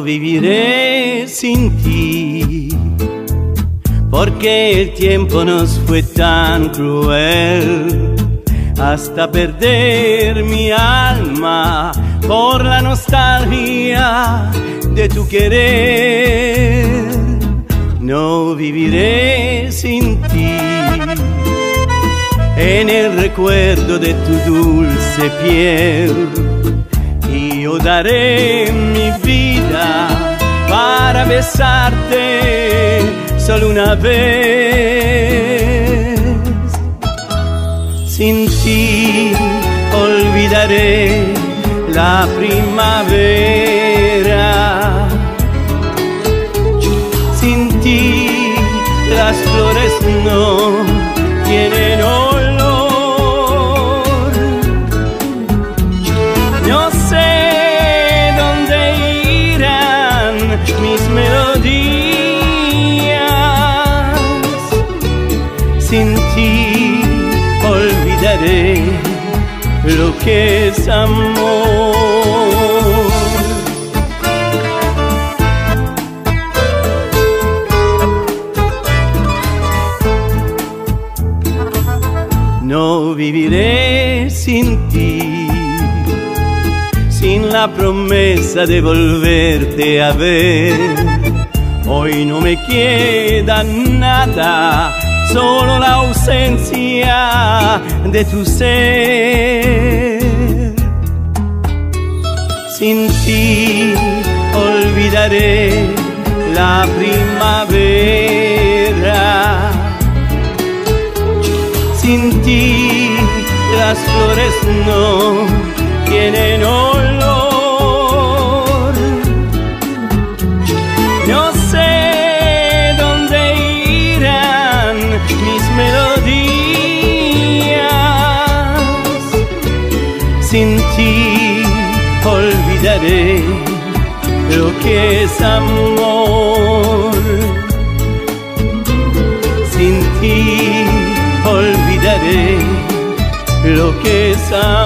No viviré sin ti, porque el tiempo nos fue tan cruel, hasta perder mi alma por la nostalgia de tu querer. No viviré sin ti, en el recuerdo de tu dulce piel, y yo daré mi vida para besarte solo una vez. Sin ti olvidaré la primavera, sin ti las flores no tienen olor. No sé dónde irán mis melodías, sin ti olvidaré lo que es amor. No viviré sin ti, sin la promesa de volverte a ver. Hoy no me queda nada, solo la ausencia de tu ser. Sin ti olvidaré la primavera, sin ti las flores no tienen olor. No sé dónde irán mis melodías, sin ti olvidaré lo que es amor. Sin ti olvidaré lo que es amor.